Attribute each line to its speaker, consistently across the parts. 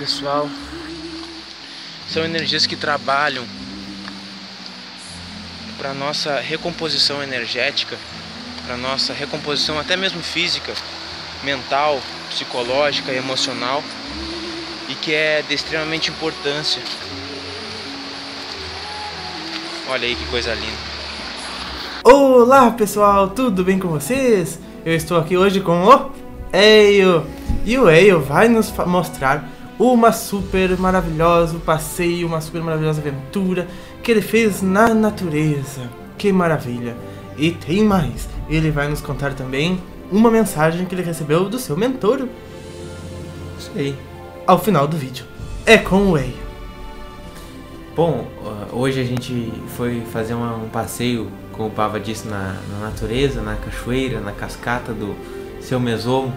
Speaker 1: pessoal, são energias que trabalham para nossa recomposição energética, para nossa recomposição até mesmo física, mental, psicológica e emocional, e que é de extremamente importância. Olha aí que coisa linda.
Speaker 2: Olá pessoal, tudo bem com vocês? Eu estou aqui hoje com o Eio. E o Eio vai nos mostrar uma super maravilhoso passeio, uma super maravilhosa aventura que ele fez na natureza. Que maravilha! E tem mais, ele vai nos contar também uma mensagem que ele recebeu do seu mentor. Isso aí, ao final do vídeo. É com o Eio.
Speaker 3: Bom, hoje a gente foi fazer um passeio, como o Pava disse, na natureza, na cachoeira, na cascata do Seu Mesomo.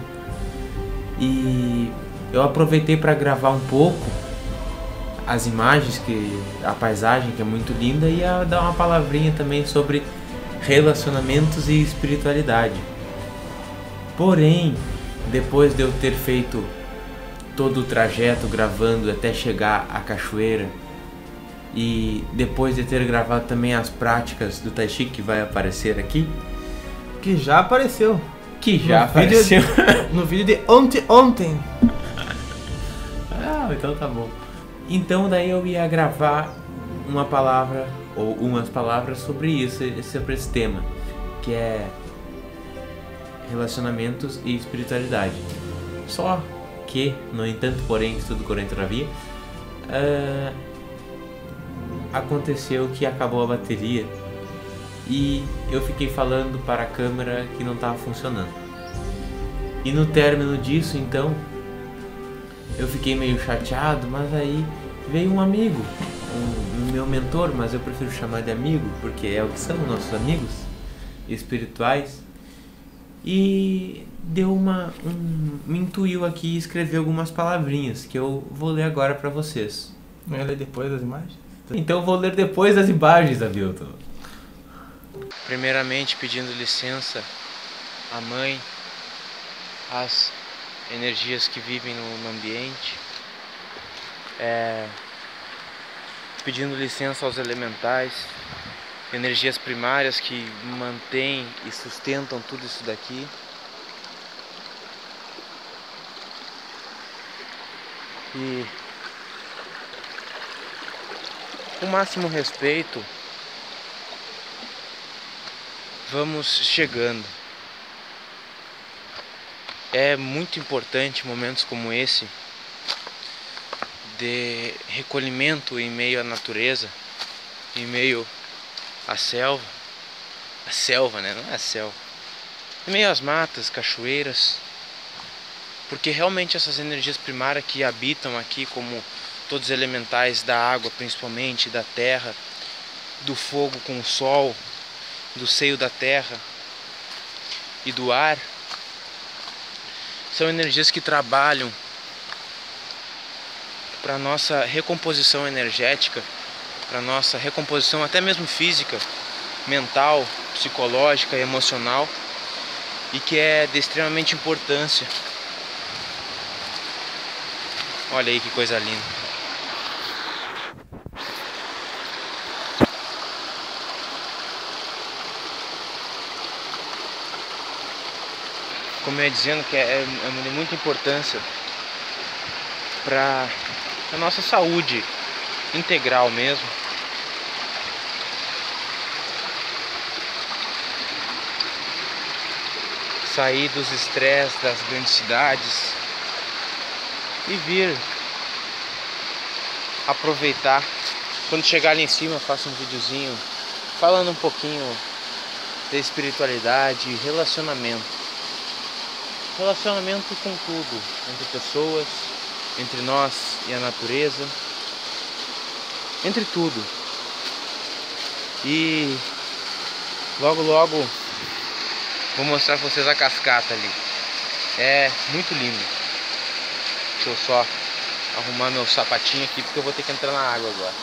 Speaker 3: E eu aproveitei para gravar um pouco as imagens, a paisagem que é muito linda, e a dar uma palavrinha também sobre relacionamentos e espiritualidade. Porém, depois de eu ter feito todo o trajeto gravando até chegar à cachoeira, e depois de ter gravado também as práticas do Tai Chi que vai aparecer aqui,
Speaker 2: Que já apareceu no vídeo de ontem.
Speaker 3: Ah, então tá bom. Então daí eu ia gravar uma palavra ou umas palavras sobre isso, sobre esse tema, que é relacionamentos e espiritualidade. Só que, no entanto, porém, tudo porém todavia, aconteceu que acabou a bateria e eu fiquei falando para a câmera que não estava funcionando. E no término disso, então, eu fiquei meio chateado, mas aí veio um amigo, um meu mentor, mas eu prefiro chamar de amigo porque é o que são nossos amigos espirituais, e deu me intuiu aqui e escreveu algumas palavrinhas que eu vou ler agora para vocês.
Speaker 2: Não ia ler depois das imagens?
Speaker 3: Então eu vou ler depois das imagens, Hamilton.
Speaker 1: Primeiramente pedindo licença à mãe, às energias que vivem no ambiente, pedindo licença aos elementais, energias primárias que mantêm e sustentam tudo isso daqui. E com o máximo respeito, vamos chegando. É muito importante momentos como esse de recolhimento em meio à natureza, em meio à selva. A selva, né? Não é a selva. Em meio às matas, cachoeiras. Porque realmente essas energias primárias que habitam aqui, como todos os elementais da água, principalmente, da terra, do fogo com o sol, do seio da terra e do ar, são energias que trabalham para nossa recomposição energética, para nossa recomposição até mesmo física, mental, psicológica e emocional, e que é de extremamente importância. Olha aí que coisa linda. Como eu ia dizendo, que é de muita importância para a nossa saúde integral mesmo. Sair dos estresses das grandes cidades e vir aproveitar. Quando chegar ali em cima, eu faço um videozinho falando um pouquinho de espiritualidade e relacionamento. Relacionamento com tudo, entre pessoas, entre nós e a natureza, entre tudo. E logo vou mostrar pra vocês a cascata ali. É muito lindo. Deixa eu só arrumar meu sapatinho aqui, porque eu vou ter que entrar na água agora.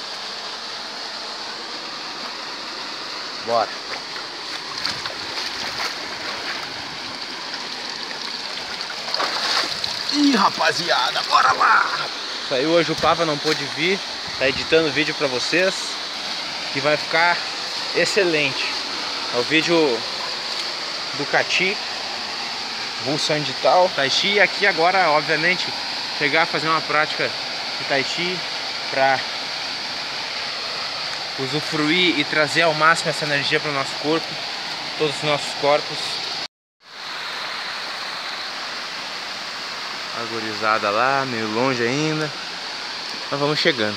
Speaker 1: Bora. Ih, rapaziada, bora lá! Isso aí, hoje o Pava não pôde vir, tá editando vídeo pra vocês, que vai ficar excelente. É o vídeo do Cati, Vulsan de Tal, Tai Chi, e aqui agora, obviamente, chegar a fazer uma prática de Tai Chi pra usufruir e trazer ao máximo essa energia para o nosso corpo, todos os nossos corpos. A gurizada lá, meio longe ainda, mas vamos chegando.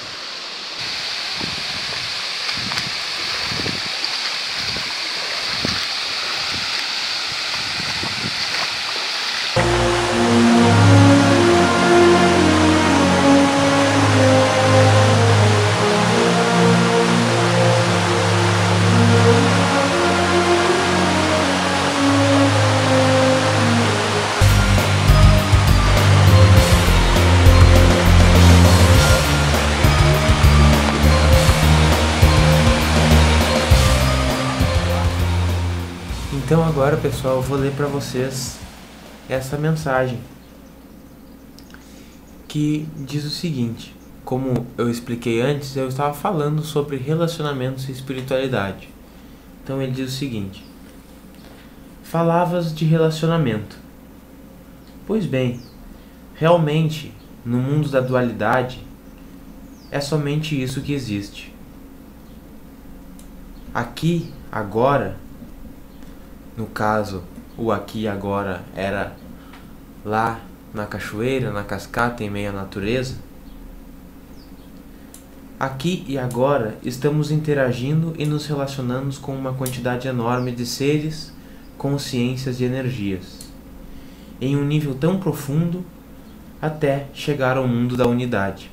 Speaker 3: Então agora, pessoal, eu vou ler para vocês essa mensagem que diz o seguinte: como eu expliquei antes, eu estava falando sobre relacionamentos e espiritualidade. Então ele diz o seguinte: falavas de relacionamento. Pois bem, realmente, no mundo da dualidade, é somente isso que existe. Aqui, agora, no caso, o aqui e agora era lá na cachoeira, na cascata, em meio à natureza. Aqui e agora estamos interagindo e nos relacionando com uma quantidade enorme de seres, consciências e energias, em um nível tão profundo até chegar ao mundo da unidade.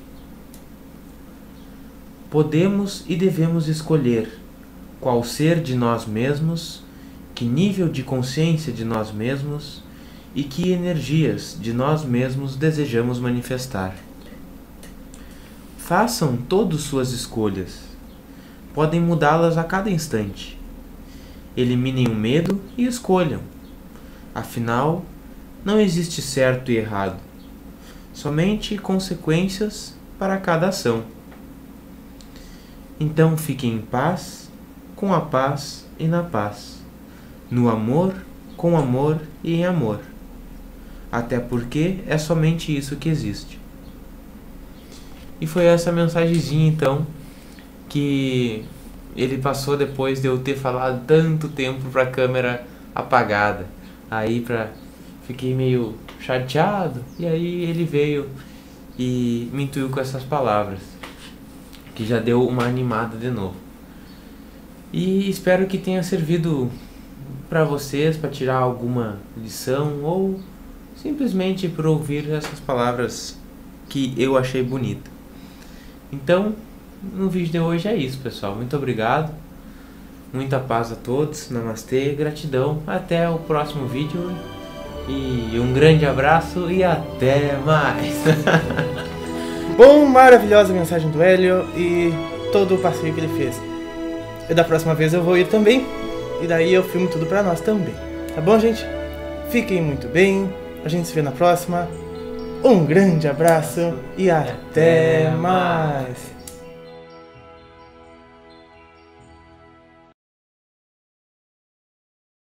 Speaker 3: Podemos e devemos escolher qual ser de nós mesmos, que nível de consciência de nós mesmos e que energias de nós mesmos desejamos manifestar. Façam todas suas escolhas. Podem mudá-las a cada instante. Eliminem o medo e escolham. Afinal, não existe certo e errado. Somente consequências para cada ação. Então fiquem em paz, com a paz e na paz. No amor, com amor e em amor. Até porque é somente isso que existe. E foi essa mensagenzinha então que ele passou depois de eu ter falado tanto tempo para a câmera apagada. Aí fiquei meio chateado, e aí ele veio e me intuiu com essas palavras, que já deu uma animada de novo. E espero que tenha servido para vocês, para tirar alguma lição ou simplesmente por ouvir essas palavras que eu achei bonita. Então, no vídeo de hoje é isso, pessoal. Muito obrigado, muita paz a todos, namastê, gratidão, até o próximo vídeo e um grande abraço e até mais.
Speaker 2: Bom, maravilhosa mensagem do Hélio e todo o passeio que ele fez. E da próxima vez eu vou ir também. E daí eu filmo tudo pra nós também. Tá bom, gente? Fiquem muito bem. A gente se vê na próxima. Um grande abraço e até mais.